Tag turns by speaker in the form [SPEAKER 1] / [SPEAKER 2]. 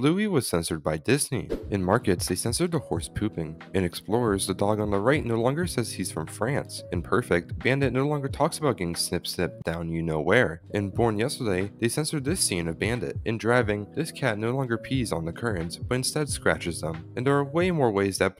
[SPEAKER 1] Bluey was censored by Disney. In Markets, they censored the horse pooping. In Explorers, the dog on the right no longer says he's from France. In Perfect, Bandit no longer talks about getting snip down you know where. In Born Yesterday, they censored this scene of Bandit. In Driving, this cat no longer pees on the curtains, but instead scratches them. And there are way more ways that